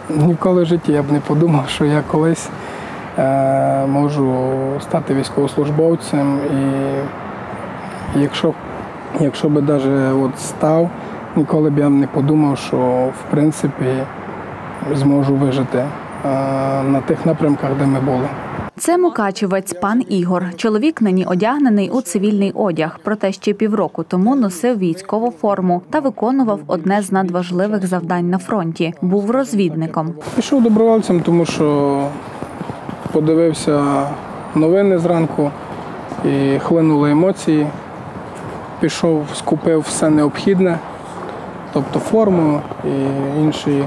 Ніколи в житті я б не подумав, що я колись можу стати військовослужбовцем. І якщо б навіть став, ніколи б я не подумав, що в принципі зможу вижити на тих напрямках, де ми були. Це мукачевець пан Ігор. Чоловік нині одягнений у цивільний одяг, проте ще півроку тому носив військову форму та виконував одне з надважливих завдань на фронті – був розвідником. Пішов добровольцем, тому що подивився новини зранку і хлинули емоції. Пішов, скупив все необхідне, тобто форму і інші,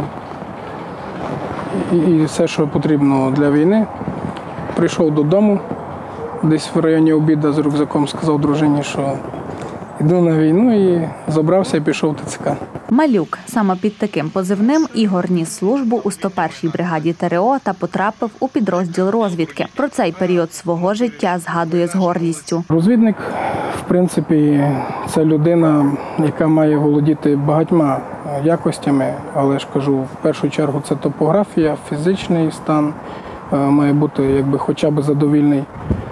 і все, що потрібно для війни. Прийшов додому, десь в районі обіду з рюкзаком сказав дружині, що йду на війну, і забрався і пішов в ТЦК. Малюк. Саме під таким позивним Ігор ніс службу у 101-й бригаді ТРО та потрапив у підрозділ розвідки. Про цей період свого життя згадує з гордістю. Розвідник, в принципі, це людина, яка має володіти багатьма якостями, але ж кажу, в першу чергу це топографія, фізичний стан, має бути хоча б задовільний.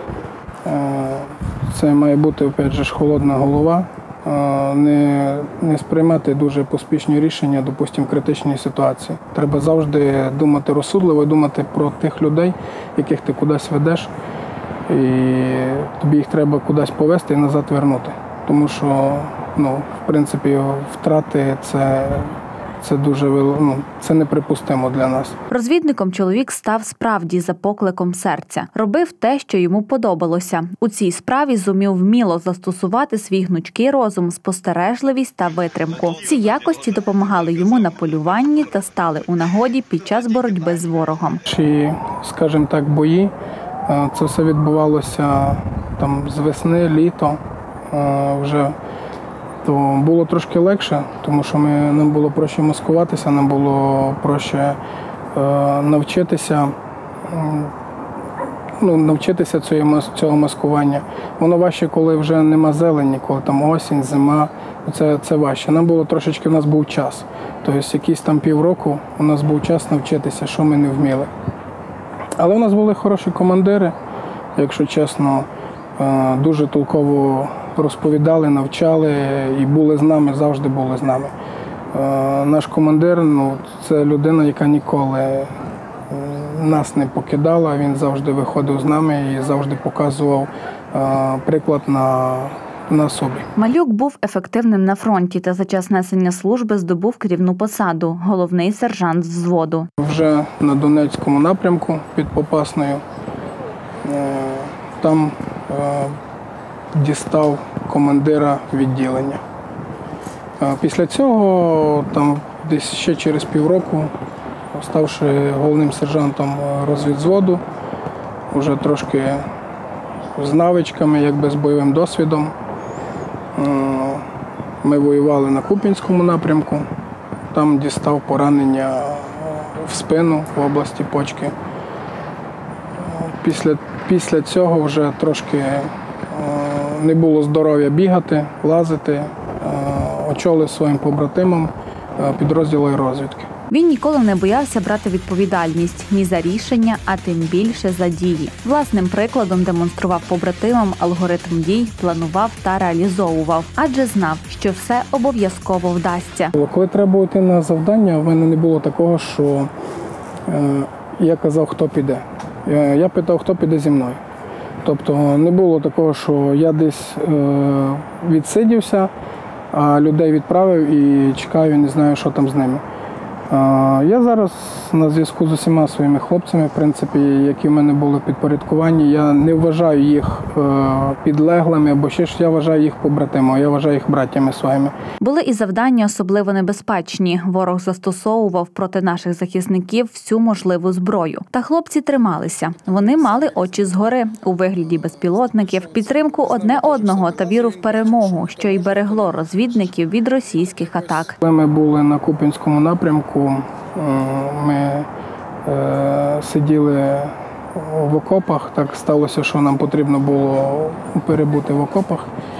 Це має бути, опять же, холодна голова, не сприймати дуже поспішні рішення, допустимо, в критичній ситуації. Треба завжди думати розсудливо, думати про тих людей, яких ти кудись ведеш, і тобі їх треба кудись повезти і назад вернути. Тому що, в принципі, втрати – це дуже це неприпустимо для нас. Розвідником чоловік став справді за покликом серця. Робив те, що йому подобалося. У цій справі зумів вміло застосувати свій гнучкий розум, спостережливість та витримку. Ці якості допомагали йому на полюванні та стали у нагоді під час боротьби з ворогом. Наші, скажімо так, бої, це все відбувалося з весни, літо вже. То було трошки легше, тому що нам було проще маскуватися, нам було проще навчитися цього маскування. Воно важче, коли вже нема зелені, коли осінь, зима, це важче. Нам було трошечки, у нас був час. Тобто якісь півроку у нас був час навчитися, що ми не вміли. Але у нас були хороші командири, якщо чесно, дуже толково розповідали, навчали і були з нами, завжди були з нами. Наш командир – це людина, яка ніколи нас не покидала, він завжди виходив з нами і завжди показував приклад на собі. Малюк був ефективним на фронті та за час несення служби здобув керівну посаду – головний сержант взводу. Вже на Донецькому напрямку під Попасною там дістав командира відділення. Після цього, десь ще через півроку, ставши головним сержантом розвідвзводу, вже трошки з навичками, з бойовим досвідом, ми воювали на Куп'янському напрямку, там дістав поранення в спину в області почки. Після цього вже трошки не було здоров'я бігати, лазити, очолив своїм побратимам підрозділи розвідки. Він ніколи не боявся брати відповідальність ні за рішення, а тим більше за дії. Власним прикладом демонстрував побратимам алгоритм дій, планував та реалізовував, адже знав, що все обов'язково вдасться. Коли треба було йти на завдання, в мене не було такого, що я казав, хто піде. Я питав, хто піде зі мною. Тобто не було такого, що я десь відсидівся, а людей відправив і чекаю, не знаю, що там з ними. Я зараз на зв'язку з усіма своїми хлопцями, в принципі, які в мене були підпорядковані, я не вважаю їх підлеглими, або ще ж я вважаю їх побратимами, я вважаю їх братями своїми. Були і завдання особливо небезпечні. Ворог застосовував проти наших захисників всю можливу зброю. Та хлопці трималися. Вони мали очі згори у вигляді безпілотників, підтримку одне одного та віру в перемогу, що й берегло розвідників від російських атак. Коли ми були на Куп'янському напрямку, ми сиділи в окопах. Так сталося, що нам потрібно було перебути в окопах.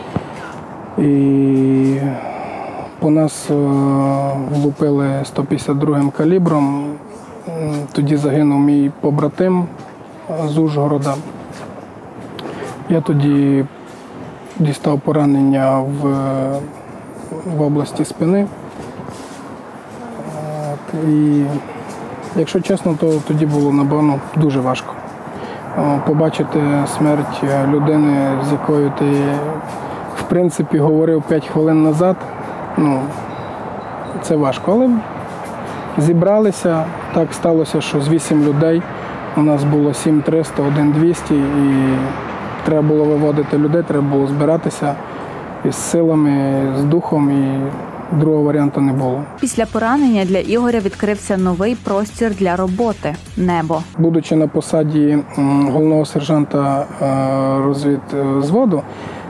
І по нас влупили 152-м калібром. тоді загинув мій побратим з Ужгорода. Я тоді дістав поранення в області спини. І, якщо чесно, то тоді було напевно дуже важко. Побачити смерть людини, з якою ти, в принципі, говорив 5 хвилин назад, це важко. Але зібралися, так сталося, що з 8 людей у нас було 7300, 1200, і треба було виводити людей, треба було збиратися із силами, з духом, і другого варіанту не було. Після поранення для Ігоря відкрився новий простір для роботи – небо. Будучи на посаді головного сержанта розвідзводу,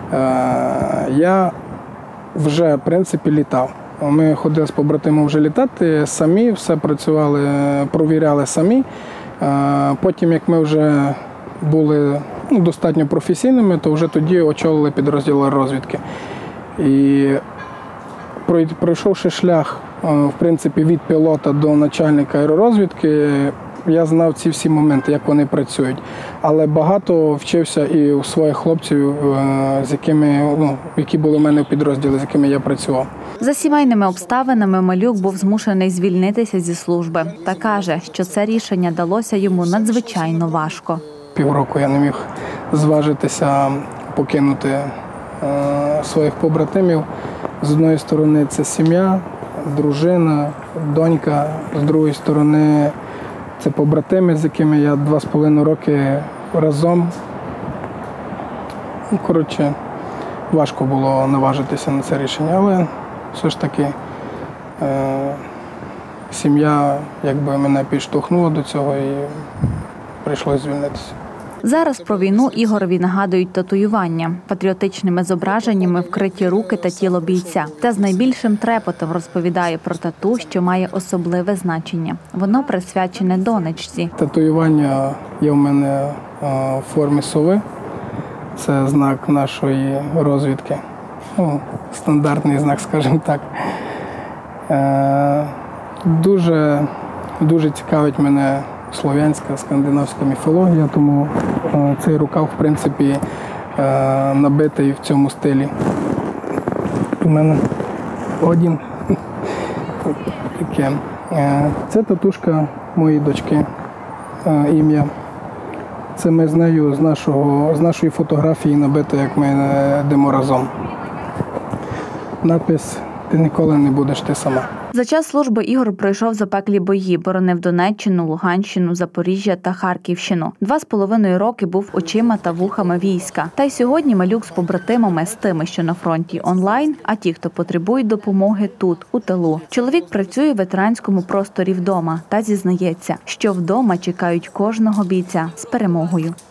я вже, в принципі, літав. Ми ходили з побратимом вже літати самі, все працювали, провіряли самі. Потім, як ми вже були достатньо професійними, то вже тоді очолили підрозділи розвідки. І пройшовши шлях, в принципі, від пілота до начальника аеророзвідки, я знав ці всі моменти, як вони працюють. Але багато вчився і у своїх хлопців, які були в мене в підрозділі, з якими я працював. За сімейними обставинами Малюк був змушений звільнитися зі служби та каже, що це рішення далося йому надзвичайно важко. Півроку я не міг зважитися покинути своїх побратимів. З однієї сторони це сім'я, дружина, донька, з другої сторони це побратими, з якими я 2,5 роки разом. Важко було наважитися на це рішення, але все ж таки сім'я мене підштовхнула до цього і прийшлося звільнитися. Зараз про війну Ігорові нагадують татуювання, патріотичними зображеннями вкриті руки та тіло бійця. Та з найбільшим трепотом розповідає про тату, що має особливе значення. Воно присвячене донечці. Татуювання є в мене в формі сови. Це знак нашої розвідки. Стандартний знак, скажімо так. Дуже цікавить мене слов'янська, скандинавська міфологія, тому цей рукав, в принципі, набитий в цьому стилі. У мене один таке. Це татушка моєї дочки, ім'я. Це ми з нею, з нашої фотографії набито, як ми йдемо разом. Напис «Ти ніколи не будеш ти сама». За час служби Ігор пройшов запеклі бої, боронив Донеччину, Луганщину, Запоріжжя та Харківщину. 2,5 роки був очима та вухами війська. Та й сьогодні Малюк з побратимами, з тими, що на фронті онлайн, а ті, хто потребують допомоги тут, у тилу. Чоловік працює в ветеранському просторі вдома та зізнається, що вдома чекають кожного бійця з перемогою.